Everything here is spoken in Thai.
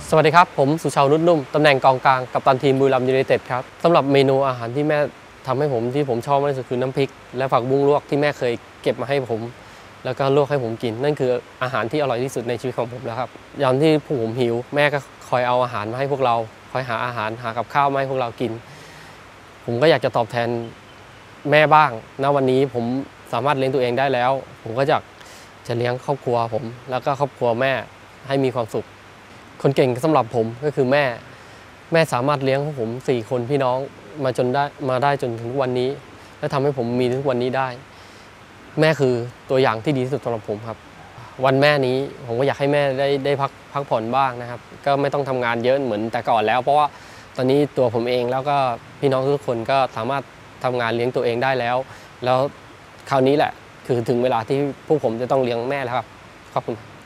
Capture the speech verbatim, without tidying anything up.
สวัสดีครับผมสุชาวนุ่มตำแหน่งกองกลางกัปตันทีมบุรีรัมย์ยูไนเต็ดครับสำหรับเมนูอาหารที่แม่ทำให้ผมที่ผมชอบมากที่สุดคือน้ำพริกและผักบุ้งลวกที่แม่เคยเก็บมาให้ผมแล้วก็ลวกให้ผมกินนั่นคืออาหารที่อร่อยที่สุดในชีวิตของผมแล้วครับยามที่ผมหิวแม่ก็คอยเอาอาหารมาให้พวกเราคอยหาอาหารหากับข้าวมาให้พวกเรากินผมก็อยากจะตอบแทนแม่บ้างณวันนี้ผมสามารถเลี้ยงตัวเองได้แล้วผมก็อยากจะเลี้ยงครอบครัวผมแล้วก็ครอบครัวแม่ให้มีความสุขคนเก่งสำหรับผมก็คือแม่แม่สามารถเลี้ยงพวกผมสี่คนพี่น้องมาจนได้มาได้จนถึงวันนี้และทำให้ผมมีทุกวันนี้ได้แม่คือตัวอย่างที่ดีที่สุดสำหรับผมครับวันแม่นี้ผมก็อยากให้แม่ได้ได้พักพักผ่อนบ้างนะครับก็ไม่ต้องทำงานเยอะเหมือนแต่ก่อนแล้วเพราะว่าตอนนี้ตัวผมเองแล้วก็พี่น้องทุกคนก็สามารถทำงานเลี้ยงตัวเองได้แล้วแล้วคราวนี้แหละคือถึงเวลาที่พวกผมจะต้องเลี้ยงแม่แล้วครับขอบคุณ